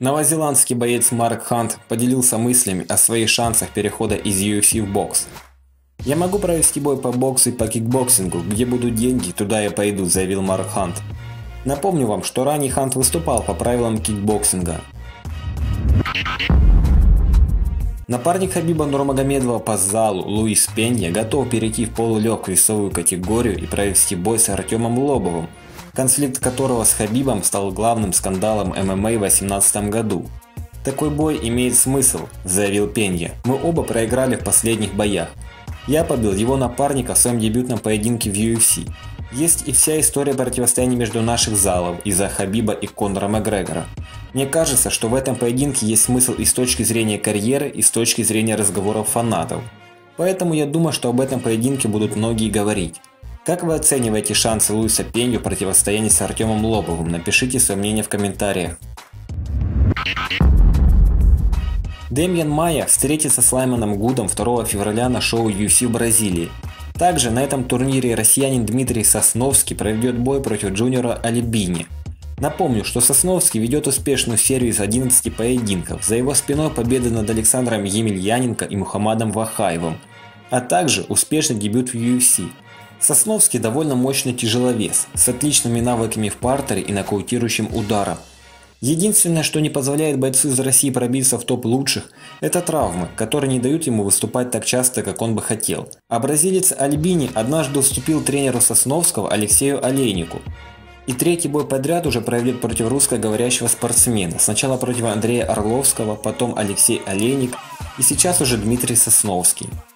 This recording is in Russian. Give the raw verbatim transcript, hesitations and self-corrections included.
Новозеландский боец Марк Хант поделился мыслями о своих шансах перехода из ю эф си в бокс. «Я могу провести бой по боксу и по кикбоксингу, где будут деньги, туда я пойду», – заявил Марк Хант. Напомню вам, что ранее Хант выступал по правилам кикбоксинга. Напарник Хабиба Нурмагомедова по залу Луис Пенья готов перейти в полулегкую весовую категорию и провести бой с Артемом Лобовым, конфликт которого с Хабибом стал главным скандалом эм эм а в две тысячи восемнадцатом году. «Такой бой имеет смысл», – заявил Пенья. «Мы оба проиграли в последних боях. Я побил его напарника в своем дебютном поединке в ю эф си. Есть и вся история противостояния между наших залов из-за Хабиба и Конора Макгрегора. Мне кажется, что в этом поединке есть смысл и с точки зрения карьеры, и с точки зрения разговоров фанатов. Поэтому я думаю, что об этом поединке будут многие говорить. Как вы оцениваете шансы Луиса Пенью в противостоянии с Артемом Лобовым? Напишите свое мнение в комментариях. Демьян Майя встретится с Лайманом Гудом второго февраля на шоу ю эф си в Бразилии. Также на этом турнире россиянин Дмитрий Сосновский проведет бой против Джуниора Алибини. Напомню, что Сосновский ведет успешную серию из одиннадцати поединков, за его спиной победы над Александром Емельяненко и Мухаммадом Вахаевым, а также успешный дебют в ю эф си. Сосновский довольно мощный тяжеловес, с отличными навыками в партере и нокаутирующим ударом. Единственное, что не позволяет бойцу из России пробиться в топ лучших, это травмы, которые не дают ему выступать так часто, как он бы хотел. А бразилец Альбини однажды уступил тренеру Сосновского Алексею Олейнику. И третий бой подряд уже проведет против русскоговорящего спортсмена. Сначала против Андрея Орловского, потом Алексей Олейник и сейчас уже Дмитрий Сосновский.